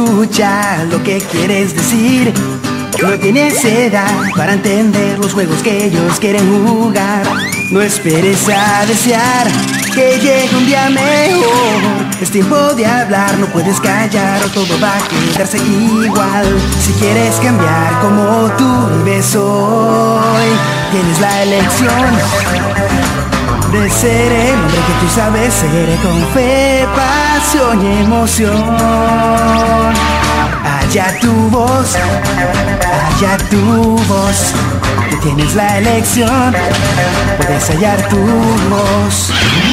escucha lo que quieres decir. No tienes edad para entender los juegos que ellos quieren jugar. No esperes a desear que llegue un día mejor. Es tiempo de hablar, no puedes callar o todo va a quedarse igual. Si quieres cambiar como tú vives hoy, tienes la elección de ser el hombre que tú sabes ser, con fe, pasión y emoción. Allá tu voz, allá tu voz. Tú tienes la elección, puedes hallar tu voz.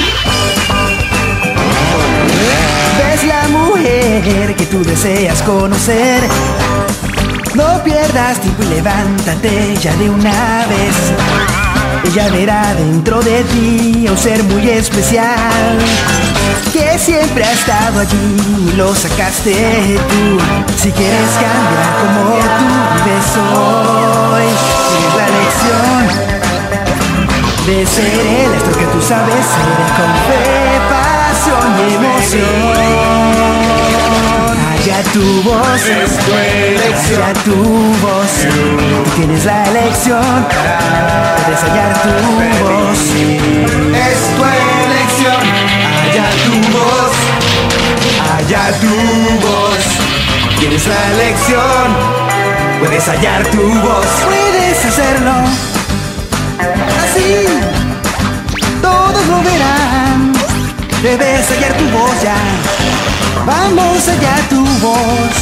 Ves la mujer que tú deseas conocer. No pierdas tiempo y levántate ya de una vez. Ella verá dentro de ti a un ser muy especial, que siempre ha estado allí y lo sacaste tú. Si quieres cambiar como tú vives hoy, tienes la lección de ser el astro que tú sabes ser, con fe, pasión y emoción. Allá tu voz, es tu elección. allá tu voz. Tú tienes la elección, puedes hallar tu voz. Es tu elección. Allá tu voz, allá tu voz. Tienes la elección, puedes hallar tu voz. Puedes hacerlo así, todos lo verán. Debes hallar tu voz ya. Vamos allá tu voz.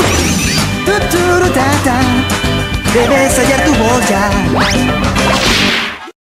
Tu, tu, ta, ta. Debes hallar tu voz ya.